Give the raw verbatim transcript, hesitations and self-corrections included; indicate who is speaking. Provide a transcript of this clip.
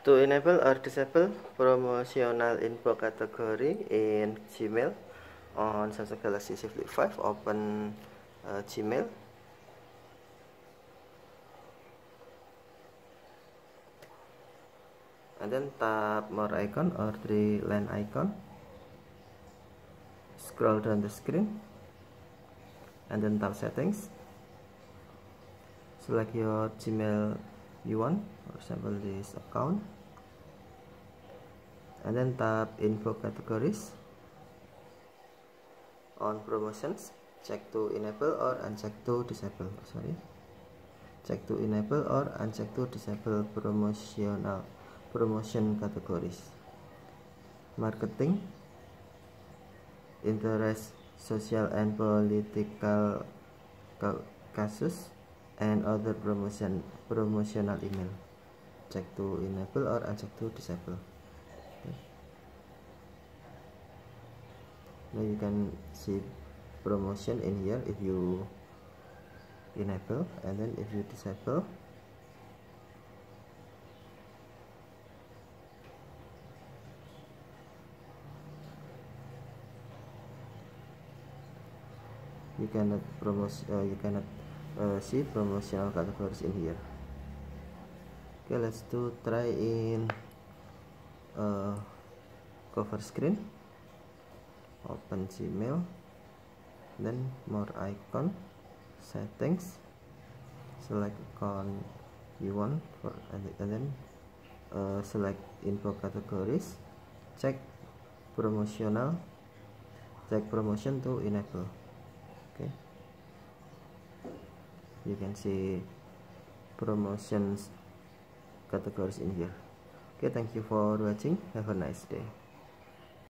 Speaker 1: To enable or disable promotional info category in Gmail on Samsung Galaxy Z Flip five, open uh, Gmail. And then tap more icon or three line icon. Scroll down the screen and then tap settings. Select your Gmail you want, for example this account, and then tap info categories. On promotions, check to enable or uncheck to disable. Sorry, check to enable or uncheck to disable promotional promotion categories. Marketing, interest, social and political cases, and other promotion promotional email. Check to enable or uncheck to disable. Okay. Now you can see promotion in here if you enable, and then if you disable, you cannot promote uh, you cannot uh, see promotional categories in here. Okay, let's do try in uh, cover screen. Open Gmail, then more icon, settings, select account you want for, and then uh, select info categories, check promotional, check promotion to enable. Okay, you can see promotions categories in here. Okay, thank you for watching. Have a nice day.